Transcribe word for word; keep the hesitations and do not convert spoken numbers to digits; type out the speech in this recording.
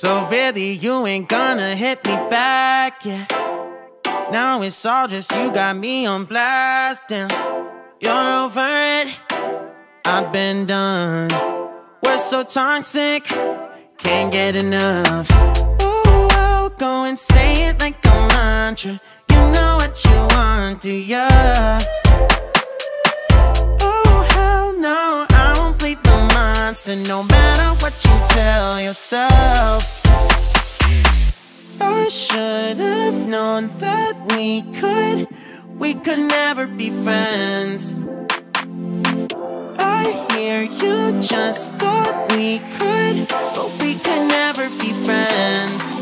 So really you ain't gonna hit me back, yeah. Now it's all just you got me on blast, damn. You're over it, I've been done. We're so toxic, can't get enough. Ooh, I'll go and say it like a mantra. You know what you want, do ya? Oh, hell no, I won't play the monster, no matter what you tell yourself. I should have known that we could, we could never be friends. I hear you just thought we could, but we could never be friends.